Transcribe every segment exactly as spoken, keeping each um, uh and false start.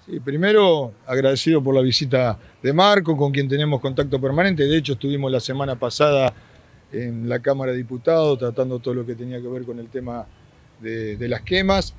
Sí, primero agradecido por la visita de Marco, con quien tenemos contacto permanente. De hecho, estuvimos la semana pasada en la Cámara de Diputados tratando todo lo que tenía que ver con el tema de, de las quemas.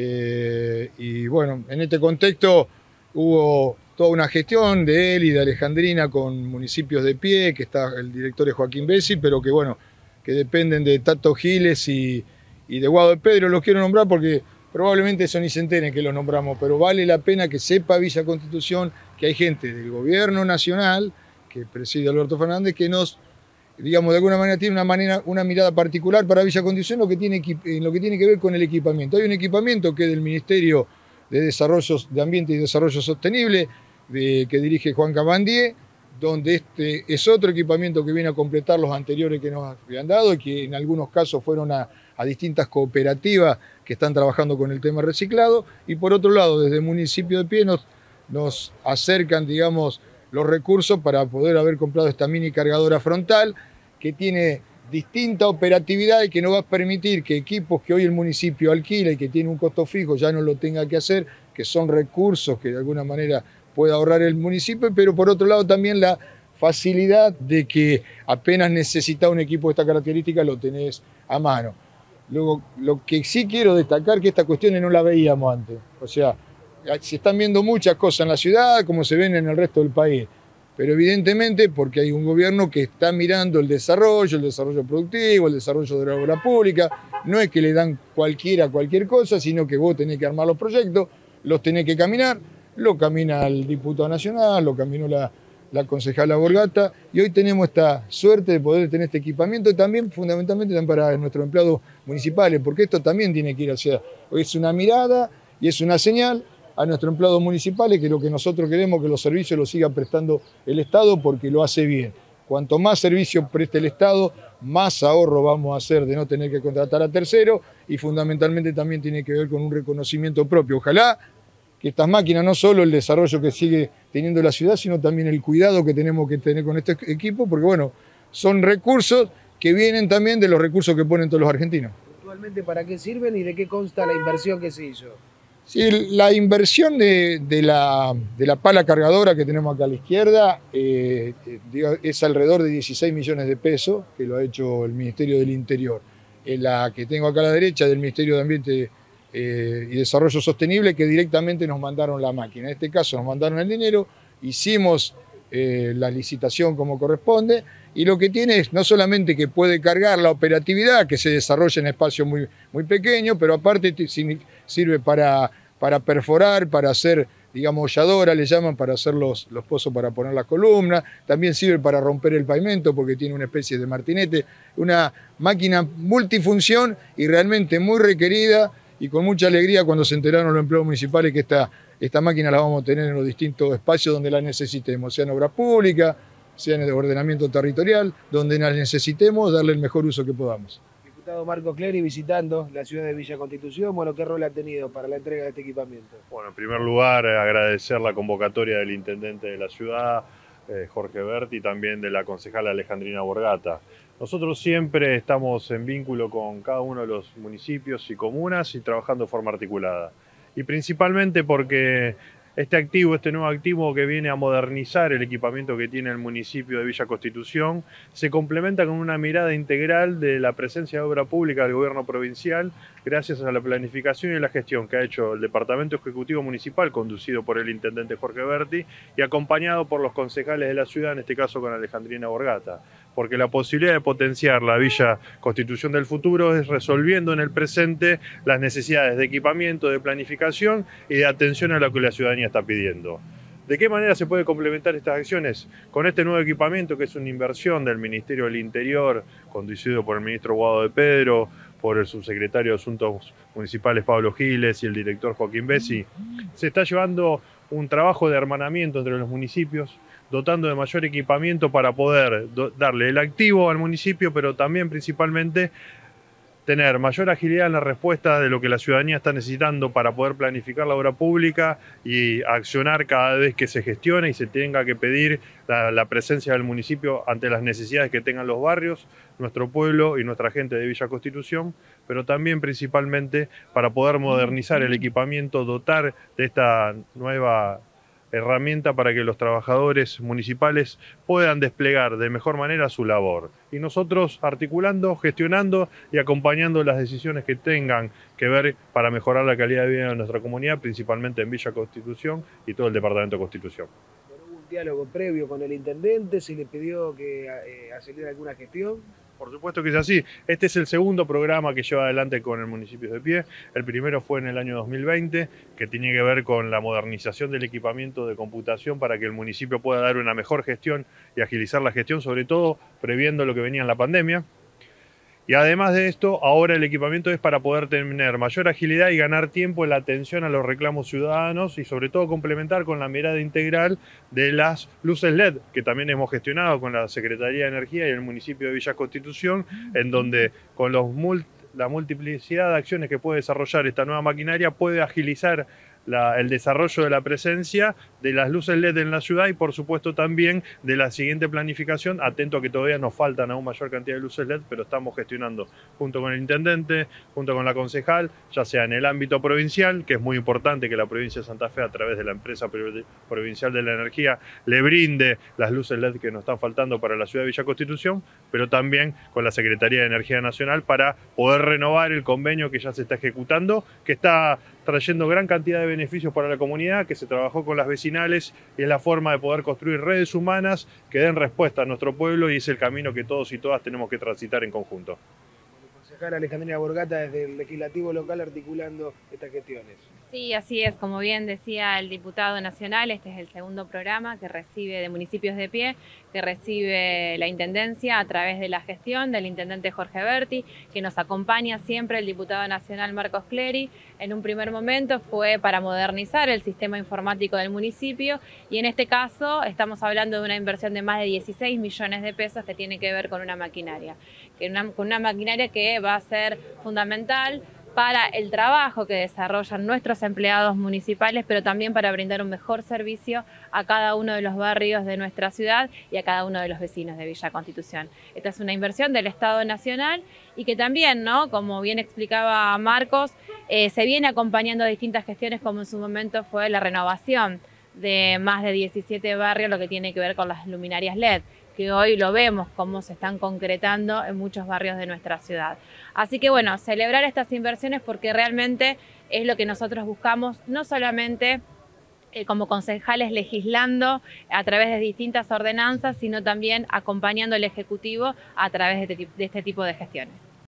Eh, y bueno, en este contexto hubo toda una gestión de él y de Alejandrina con municipios de pie, que está el director es Joaquín Bessi, pero que bueno, que dependen de Tato Giles y, y de Guado de Pedro. Los quiero nombrar porque probablemente eso ni se enteren que los nombramos, pero vale la pena que sepa Villa Constitución que hay gente del gobierno nacional, que preside Alberto Fernández, que nos, digamos, de alguna manera tiene una, manera, una mirada particular para Villa Constitución lo que tiene, en lo que tiene que ver con el equipamiento. Hay un equipamiento que es del Ministerio de Desarrollo de Ambiente y Desarrollo Sostenible, de, que dirige Juan Cabandier, donde este es otro equipamiento que viene a completar los anteriores que nos habían dado y que en algunos casos fueron a, a distintas cooperativas que están trabajando con el tema reciclado. Y por otro lado, desde el municipio de Pie nos, nos acercan, digamos, los recursos para poder haber comprado esta mini cargadora frontal que tiene distinta operatividad y que nos va a permitir que equipos que hoy el municipio alquila y que tiene un costo fijo ya no lo tenga que hacer, que son recursos que de alguna manera puede ahorrar el municipio, pero por otro lado también la facilidad de que apenas necesitas un equipo de esta característica lo tenés a mano. Luego, lo que sí quiero destacar que esta cuestión no la veíamos antes. O sea, se están viendo muchas cosas en la ciudad como se ven en el resto del país, pero evidentemente porque hay un gobierno que está mirando el desarrollo, el desarrollo productivo, el desarrollo de la obra pública. No es que le dan cualquiera cualquier cosa, sino que vos tenés que armar los proyectos, los tenés que caminar. Lo camina el diputado nacional, lo caminó la, la concejala Borgata, y hoy tenemos esta suerte de poder tener este equipamiento y también fundamentalmente también para nuestros empleados municipales, porque esto también tiene que ir hacia, es una mirada y es una señal a nuestros empleados municipales que lo que nosotros queremos es que los servicios los siga prestando el Estado porque lo hace bien. Cuanto más servicio preste el Estado, más ahorro vamos a hacer de no tener que contratar a terceros y fundamentalmente también tiene que ver con un reconocimiento propio. Ojalá que estas máquinas, no solo el desarrollo que sigue teniendo la ciudad, sino también el cuidado que tenemos que tener con este equipo, porque bueno, son recursos que vienen también de los recursos que ponen todos los argentinos. ¿Actualmente para qué sirven y de qué consta la inversión que se hizo? Sí, la inversión de, de, la, de la pala cargadora que tenemos acá a la izquierda eh, es alrededor de dieciséis millones de pesos, que lo ha hecho el Ministerio del Interior. En la que tengo acá a la derecha del Ministerio de Ambiente Eh, y Desarrollo Sostenible, que directamente nos mandaron la máquina. En este caso nos mandaron el dinero, hicimos eh, la licitación como corresponde, y lo que tiene es no solamente que puede cargar la operatividad, que se desarrolla en espacios muy, muy pequeños, pero aparte sirve para, para perforar, para hacer, digamos, holladora, le llaman, para hacer los, los pozos para poner las columnas, también sirve para romper el pavimento porque tiene una especie de martinete, una máquina multifunción y realmente muy requerida. Y con mucha alegría cuando se enteraron los empleados municipales que esta, esta máquina la vamos a tener en los distintos espacios donde la necesitemos, sea en obra pública, sea en el ordenamiento territorial, donde la necesitemos, darle el mejor uso que podamos. Diputado Marco Clery visitando la ciudad de Villa Constitución, bueno, ¿qué rol ha tenido para la entrega de este equipamiento? Bueno, en primer lugar, agradecer la convocatoria del intendente de la ciudad, eh, Jorge Berti, y también de la concejala Alejandrina Borgata. Nosotros siempre estamos en vínculo con cada uno de los municipios y comunas y trabajando de forma articulada. Y principalmente porque este activo, este nuevo activo que viene a modernizar el equipamiento que tiene el municipio de Villa Constitución, se complementa con una mirada integral de la presencia de obra pública del gobierno provincial, gracias a la planificación y la gestión que ha hecho el Departamento Ejecutivo Municipal, conducido por el intendente Jorge Berti, y acompañado por los concejales de la ciudad, en este caso con Alejandrina Borgata. Porque la posibilidad de potenciar la Villa Constitución del futuro es resolviendo en el presente las necesidades de equipamiento, de planificación y de atención a lo que la ciudadanía está pidiendo. ¿De qué manera se puede complementar estas acciones? Con este nuevo equipamiento, que es una inversión del Ministerio del Interior, conducido por el ministro Guado de Pedro, por el subsecretario de Asuntos Municipales Pablo Giles y el director Joaquín Bessi, se está llevando un trabajo de hermanamiento entre los municipios, dotando de mayor equipamiento para poder darle el activo al municipio, pero también principalmente tener mayor agilidad en la respuesta de lo que la ciudadanía está necesitando para poder planificar la obra pública y accionar cada vez que se gestione y se tenga que pedir la, la presencia del municipio ante las necesidades que tengan los barrios, nuestro pueblo y nuestra gente de Villa Constitución, pero también principalmente para poder modernizar el equipamiento, dotar de esta nueva herramienta para que los trabajadores municipales puedan desplegar de mejor manera su labor. Y nosotros articulando, gestionando y acompañando las decisiones que tengan que ver para mejorar la calidad de vida de nuestra comunidad, principalmente en Villa Constitución y todo el departamento de Constitución. ¿Hubo un diálogo previo con el intendente? ¿Se le pidió que eh, acelere alguna gestión? Por supuesto que es así. Este es el segundo programa que lleva adelante con el municipio de Pie. El primero fue en el año dos mil veinte, que tiene que ver con la modernización del equipamiento de computación para que el municipio pueda dar una mejor gestión y agilizar la gestión, sobre todo previendo lo que venía en la pandemia. Y además de esto, ahora el equipamiento es para poder tener mayor agilidad y ganar tiempo en la atención a los reclamos ciudadanos y sobre todo complementar con la mirada integral de las luces L E D, que también hemos gestionado con la Secretaría de Energía y el municipio de Villa Constitución, en donde con los mul- la multiplicidad de acciones que puede desarrollar esta nueva maquinaria puede agilizar La, el desarrollo de la presencia de las luces L E D en la ciudad y por supuesto también de la siguiente planificación, atento a que todavía nos faltan aún mayor cantidad de luces L E D, pero estamos gestionando junto con el intendente, junto con la concejal, ya sea en el ámbito provincial, que es muy importante que la provincia de Santa Fe a través de la empresa provincial de la energía le brinde las luces L E D que nos están faltando para la ciudad de Villa Constitución, pero también con la Secretaría de Energía Nacional para poder renovar el convenio que ya se está ejecutando, que está trayendo gran cantidad de beneficios para la comunidad, que se trabajó con las vecinales y es la forma de poder construir redes humanas que den respuesta a nuestro pueblo y es el camino que todos y todas tenemos que transitar en conjunto. Concejala Alejandrina Borgata desde el Legislativo local articulando estas gestiones. Sí, así es, como bien decía el diputado nacional, este es el segundo programa que recibe de Municipios de Pie, que recibe la Intendencia a través de la gestión del intendente Jorge Berti, que nos acompaña siempre el diputado nacional Marcos Clery. En un primer momento fue para modernizar el sistema informático del municipio y en este caso estamos hablando de una inversión de más de dieciséis millones de pesos que tiene que ver con una maquinaria, que una, con una maquinaria que va a ser fundamental para el trabajo que desarrollan nuestros empleados municipales, pero también para brindar un mejor servicio a cada uno de los barrios de nuestra ciudad y a cada uno de los vecinos de Villa Constitución. Esta es una inversión del Estado Nacional y que también, ¿no?, como bien explicaba Marcos, eh, se viene acompañando a distintas gestiones, como en su momento fue la renovación de más de diecisiete barrios, lo que tiene que ver con las luminarias L E D, que hoy lo vemos cómo se están concretando en muchos barrios de nuestra ciudad. Así que bueno, celebrar estas inversiones porque realmente es lo que nosotros buscamos, no solamente eh, como concejales legislando a través de distintas ordenanzas, sino también acompañando al Ejecutivo a través de este, de este tipo de gestiones.